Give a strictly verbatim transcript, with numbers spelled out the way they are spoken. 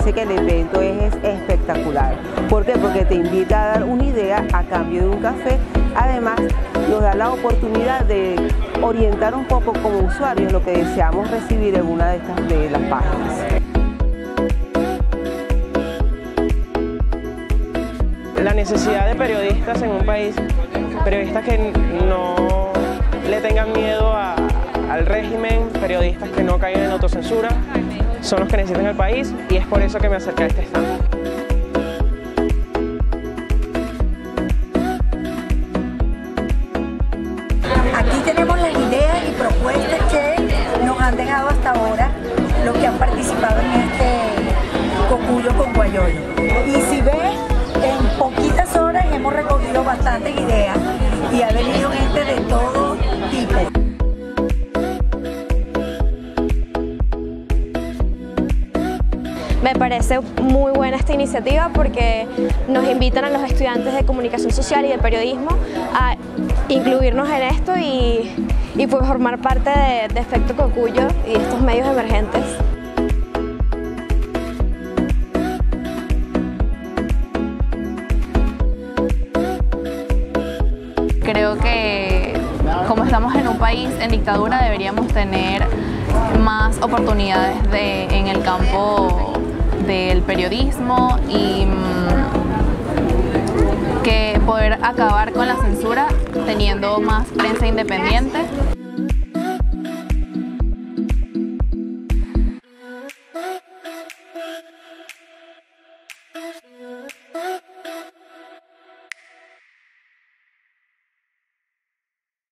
parece que el evento es, es espectacular. ¿Por qué? Porque te invita a dar una idea a cambio de un café. Además, nos da la oportunidad de orientar un poco como usuarios lo que deseamos recibir en una de estas de las páginas. La necesidad de periodistas en un país, periodistas que no le tengan miedo a, al régimen, periodistas que no caigan en autocensura, son los que necesitan el país, y es por eso que me acerqué a este stand. Aquí tenemos las ideas y propuestas que nos han dejado hasta ahora los que han participado en este Cocuyo con Guayolo. Y si ves, en poquitas horas hemos recogido bastantes ideas y ha venido gente de todo tipo. Me parece muy buena esta iniciativa porque nos invitan a los estudiantes de comunicación social y de periodismo a incluirnos en esto y, y pues formar parte de, de Efecto Cocuyo y estos medios emergentes. Creo que como estamos en un país en dictadura deberíamos tener más oportunidades de, en el campo del periodismo y mmm, que poder acabar con la censura teniendo más prensa independiente.